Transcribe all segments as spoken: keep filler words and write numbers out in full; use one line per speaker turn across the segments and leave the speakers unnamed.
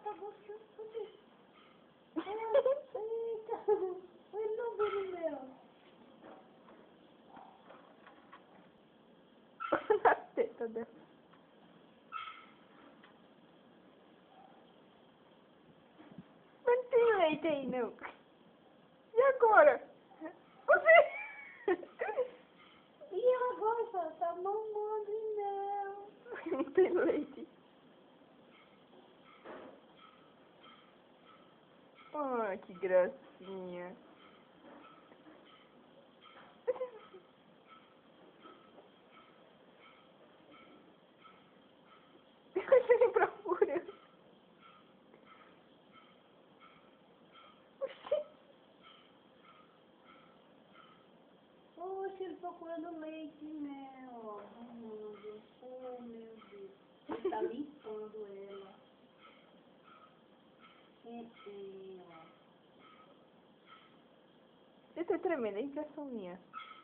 tá gostando. Eita. Ele não viu o meu.
Na teta dela. Mas não tem leite aí, não. E agora? Você...
E agora só tá mamando e não.
Não tem leite. Ah, que gracinha. Você me procura.
Poxa, ele procurando leite, né? Ó, mamando. Oh, meu Deus. Ele tá limpando ela. É, ó.
Você tá tremendo, é impressão minha.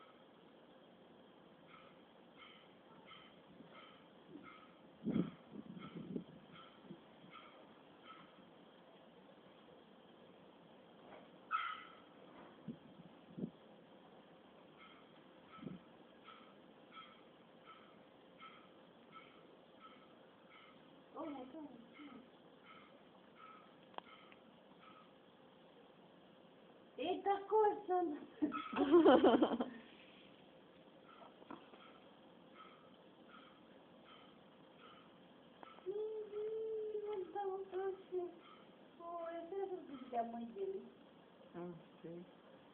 Oh, meu Deus. Ele tá coçando. Menino, tá um trouxa. Oh, eu sei que eu que é a mãe dele.
Não sei.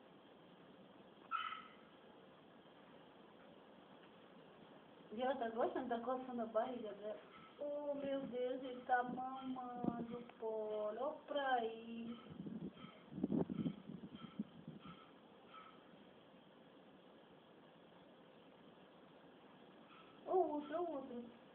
E ela tá gostando, tá coçando a barriga dela. Oh, meu Deus, ele tá mamando o polo. Olha pra aí. O outro, o outro.